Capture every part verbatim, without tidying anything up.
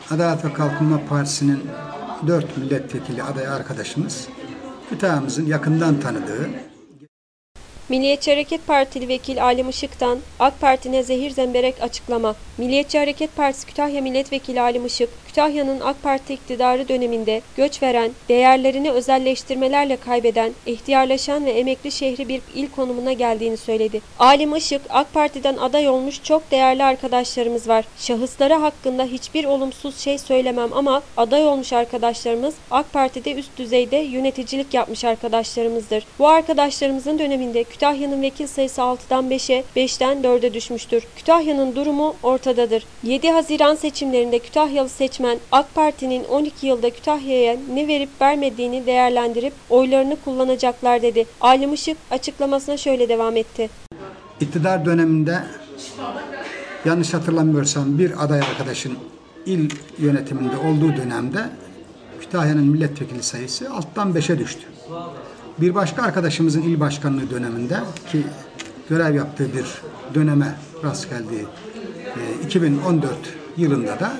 Adalet ve Kalkınma Partisi'nin dört milletvekili adayı arkadaşımız, Kütahya'mızın yakından tanıdığı. Milliyetçi Hareket Partili Vekil Alim Işık'tan AK Parti'ne zehir zemberek açıklama. Milliyetçi Hareket Partisi Kütahya Milletvekili Alim Işık, Kütahya'nın AK Parti iktidarı döneminde göç veren, değerlerini özelleştirmelerle kaybeden, ihtiyarlaşan ve emekli şehri bir il konumuna geldiğini söyledi. Alim Işık, AK Parti'den aday olmuş çok değerli arkadaşlarımız var. Şahısları hakkında hiçbir olumsuz şey söylemem ama aday olmuş arkadaşlarımız AK Parti'de üst düzeyde yöneticilik yapmış arkadaşlarımızdır. Bu arkadaşlarımızın döneminde Kütahya'nın vekil sayısı altıdan beşe, beşten dörde düşmüştür. Kütahya'nın durumu ortadadır. yedi Haziran seçimlerinde Kütahyalı seçmen AK Parti'nin on iki yılda Kütahya'ya ne verip vermediğini değerlendirip oylarını kullanacaklar dedi. Alim Işık açıklamasına şöyle devam etti. İktidar döneminde yanlış hatırlamıyorsam bir aday arkadaşın il yönetiminde olduğu dönemde Kütahya'nın milletvekili sayısı alttan beşe düştü. Bir başka arkadaşımızın il başkanlığı döneminde ki görev yaptığı bir döneme rast geldiği iki bin on dört yılında da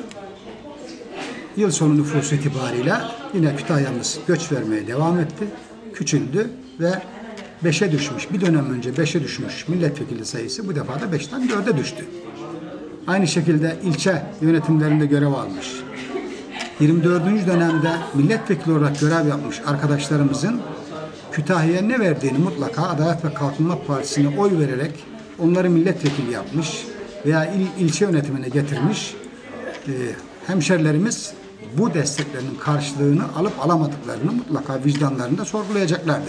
yıl sonu nüfusu itibariyle yine Kütahya'mız göç vermeye devam etti. Küçüldü ve beşe düşmüş. Bir dönem önce beşe düşmüş milletvekili sayısı bu defa da beşten dörde düştü. Aynı şekilde ilçe yönetimlerinde görev almış. yirmi dördüncü dönemde milletvekili olarak görev yapmış arkadaşlarımızın Kütahya'ya ne verdiğini mutlaka Adalet ve Kalkınma Partisi'ne oy vererek onları milletvekili yapmış veya il, ilçe yönetimine getirmiş e, hemşerilerimiz bu desteklerinin karşılığını alıp alamadıklarını mutlaka vicdanlarında sorgulayacaklardır.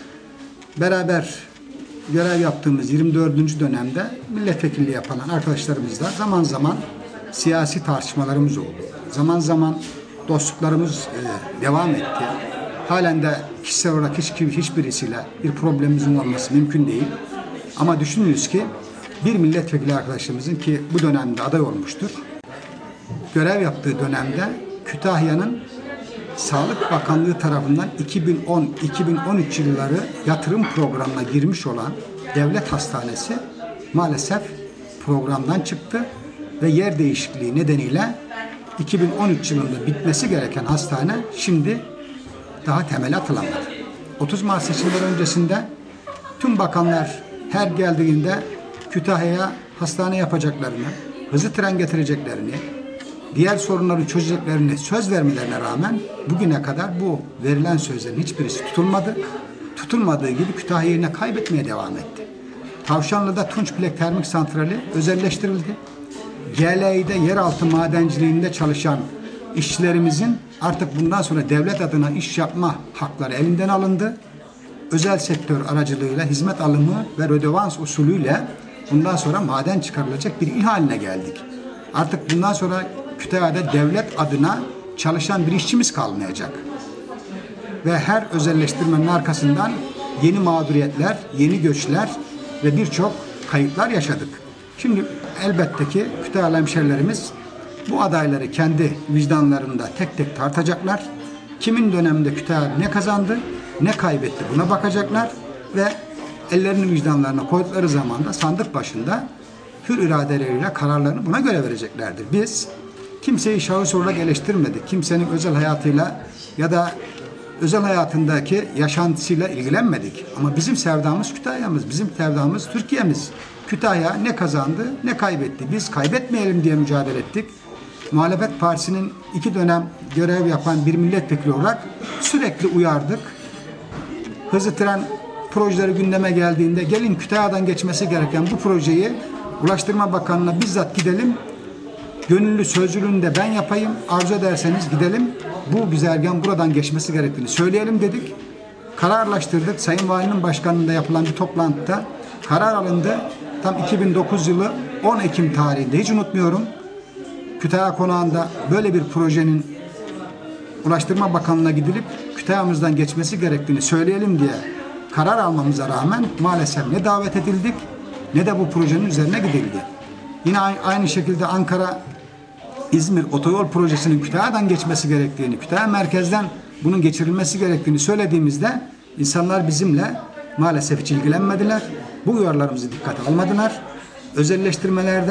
Beraber görev yaptığımız yirmi dördüncü dönemde milletvekilliği yapan arkadaşlarımızla zaman zaman siyasi tartışmalarımız oldu. Zaman zaman dostluklarımız e, devam etti. Halen de kişisel olarak hiç, hiçbirisiyle bir problemimizin olması mümkün değil. Ama düşününüz ki bir milletvekili arkadaşımızın ki bu dönemde aday olmuştur. Görev yaptığı dönemde Kütahya'nın Sağlık Bakanlığı tarafından iki bin on iki bin on üç yılları yatırım programına girmiş olan devlet hastanesi maalesef programdan çıktı ve yer değişikliği nedeniyle iki bin on üç yılında bitmesi gereken hastane şimdi daha temeli atılamadı. otuz Mart seçimleri öncesinde tüm bakanlar her geldiğinde Kütahya'ya hastane yapacaklarını, hızlı tren getireceklerini, diğer sorunları çözeceklerini söz vermelerine rağmen bugüne kadar bu verilen sözlerin hiçbirisi tutulmadı. Tutulmadığı gibi Kütahya'yı yine kaybetmeye devam etti. Tavşanlı'da Tunçbilek Termik Santrali özelleştirildi. G L İ'de yeraltı madenciliğinde çalışan işçilerimizin artık bundan sonra devlet adına iş yapma hakları elinden alındı. Özel sektör aracılığıyla hizmet alımı ve rödevans usulüyle bundan sonra maden çıkarılacak bir il haline geldik. Artık bundan sonra Kütahya'da devlet adına çalışan bir işçimiz kalmayacak. Ve her özelleştirmenin arkasından yeni mağduriyetler, yeni göçler ve birçok kayıplar yaşadık. Şimdi elbette ki Kütahyalı hemşerilerimiz bu adayları kendi vicdanlarında tek tek tartacaklar. Kimin döneminde Kütahya ne kazandı, ne kaybetti buna bakacaklar ve ellerini vicdanlarına koydukları zaman da sandık başında hür iradeleriyle kararlarını buna göre vereceklerdir. Biz kimseyi şahıs olarak eleştirmedik. Kimsenin özel hayatıyla ya da özel hayatındaki yaşantısıyla ilgilenmedik. Ama bizim sevdamız Kütahya'mız, bizim sevdamız Türkiye'miz. Kütahya ne kazandı, ne kaybetti. Biz kaybetmeyelim diye mücadele ettik. Muhalefet Partisi'nin iki dönem görev yapan bir milletvekili olarak sürekli uyardık. Hızlı tren projeleri gündeme geldiğinde gelin Kütahya'dan geçmesi gereken bu projeyi Ulaştırma Bakanlığı'na bizzat gidelim. Gönüllü sözcülüğünü de ben yapayım. Arzu ederseniz gidelim. Bu güzergahın buradan geçmesi gerektiğini söyleyelim dedik. Kararlaştırdık. Sayın Valinin Başkanlığı'nda yapılan bir toplantıda karar alındı. Tam iki bin dokuz yılı on Ekim tarihinde hiç unutmuyorum. Kütahya Konağı'nda böyle bir projenin Ulaştırma Bakanlığı'na gidilip Kütahya'mızdan geçmesi gerektiğini söyleyelim diye karar almamıza rağmen maalesef ne davet edildik ne de bu projenin üzerine gidildi. Yine aynı şekilde Ankara İzmir otoyol projesinin Kütahya'dan geçmesi gerektiğini, Kütahya merkezden bunun geçirilmesi gerektiğini söylediğimizde insanlar bizimle maalesef hiç ilgilenmediler. Bu uyarılarımızı dikkate almadılar. Özelleştirmelerde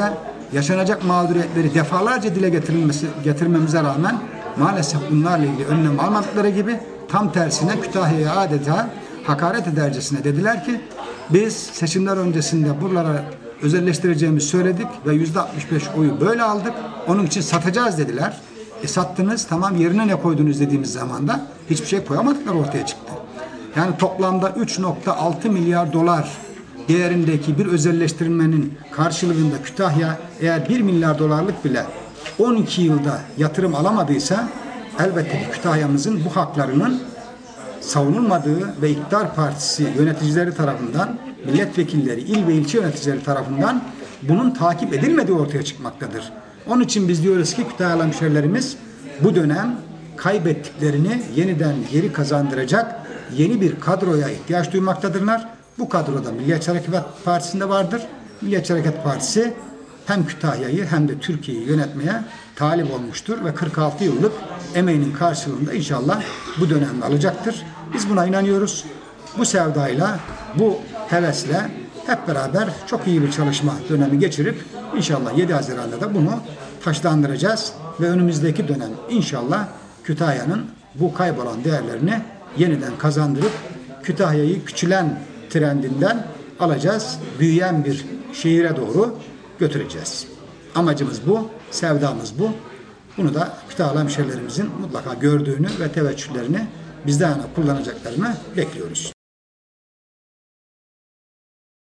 yaşanacak mağduriyetleri defalarca dile getirilmesi getirmemize rağmen maalesef bunlarla ilgili önlem almadıkları gibi tam tersine Kütahya'ya adeta hakaret edercesine dediler ki biz seçimler öncesinde buralara özelleştireceğimizi söyledik ve yüzde altmış beş oyu böyle aldık. Onun için satacağız dediler. E sattınız, tamam, yerine ne koydunuz dediğimiz zaman da hiçbir şey koyamadıkları ortaya çıktı. Yani toplamda üç nokta altı milyar dolar değerindeki bir özelleştirmenin karşılığında Kütahya eğer bir milyar dolarlık bile on iki yılda yatırım alamadıysa elbette ki Kütahya'mızın bu haklarının savunulmadığı ve iktidar partisi yöneticileri tarafından, milletvekilleri, il ve ilçe yöneticileri tarafından bunun takip edilmediği ortaya çıkmaktadır. Onun için biz diyoruz ki Kütahyalı hemşehrilerimiz bu dönem kaybettiklerini yeniden geri kazandıracak yeni bir kadroya ihtiyaç duymaktadırlar. Bu kadroda Milliyetçi Hareket Partisi'nde vardır. Milliyetçi Hareket Partisi hem Kütahya'yı hem de Türkiye'yi yönetmeye talip olmuştur ve kırk altı yıllık emeğinin karşılığında inşallah bu dönemde alacaktır. Biz buna inanıyoruz. Bu sevdayla, bu hevesle hep beraber çok iyi bir çalışma dönemi geçirip inşallah yedi Haziran'da da bunu taşlandıracağız ve önümüzdeki dönem inşallah Kütahya'nın bu kaybolan değerlerini yeniden kazandırıp Kütahya'yı küçülen trendinden alacağız, büyüyen bir şehire doğru götüreceğiz. Amacımız bu, sevdamız bu. Bunu da Kütahyalı hemşehrilerimizin mutlaka gördüğünü ve teveccühlerini bizden yana kullanacaklarını bekliyoruz.